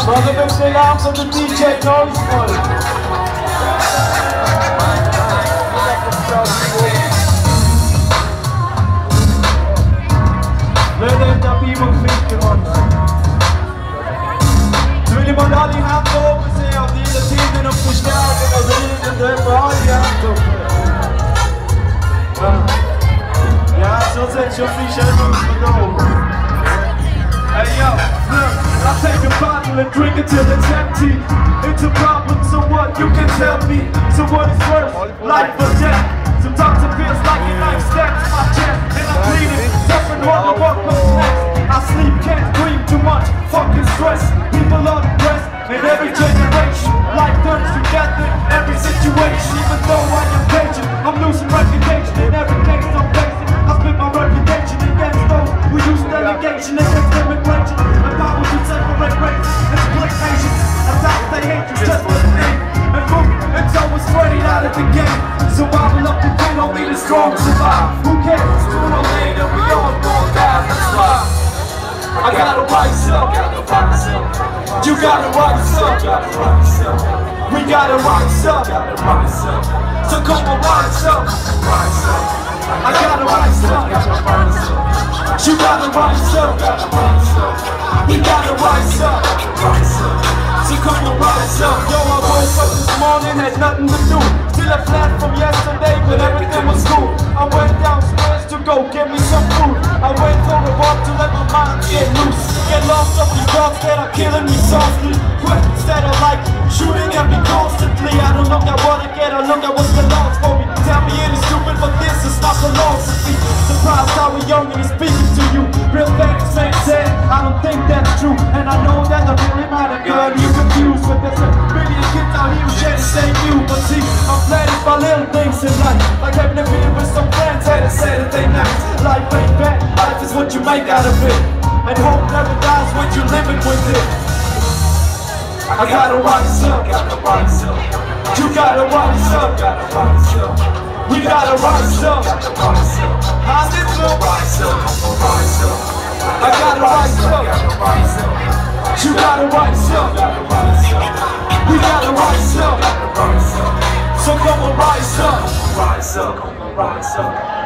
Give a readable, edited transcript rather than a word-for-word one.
Brother, make the alarms of the DJ noiseful. Let them the people think you want. Nu vill man ha din hand upp och se om det är tiden och förstärken och vriden. Du är bra i hand upp. Ja, så sett jag fick känna ut för då. Hey yo, look, I take a bottle and drink it till it's empty. It's a problem, so what? You can tell me. So what is worse, life or death? Sometimes it feels like a knife stabs my chest, and I'm bleeding, suffering all of what comes next. I sleep, can't dream too much, fucking stress. People are depressed, in every generation. Life turns together, every situation. Even though I am patient, I'm losing reputation in every case I'm facing. I split my reputation against those who use delegation against immigration. The power to separate race and split nations. Attack they hate you just for the name. And boom, it's always straight out of the game. Survival of the king, only the strong survive. Who cares? Sooner or later we all gon' die. That's why I gotta rise up. You gotta rise up. We gotta rise up. So come on, rise up. I gotta rise up. You gotta rise up. We gotta rise up. So come on, rise up. Yo, I woke up this morning, had nothing to do. Still a flat from yesterday, but everything was cool. I went downstairs to go get me some food. I went for a walk to let my mind get loose. Get lost up these thoughts that are killing me softly. Quick, instead of like shooting at me constantly. I don't look at what I get, I look at what's the loss for me. Tell me it is stupid, but this is not philosophy. Surprised how we're young and he's speaking to you. Real things make sense, I don't think that's true. And I know that I really might have got you confused. But there's a million kids out here who share the same view. But see, I'm flattered by little things in life. Like having a beer with some friends had a Saturday night. Life ain't bad, life is what you make out of it. And hope never dies when you're living with it. I gotta rise up. You gotta rise up. We gotta rise up. How's it look? I gotta rise up. You gotta rise up. We gotta rise up. So come on, rise up.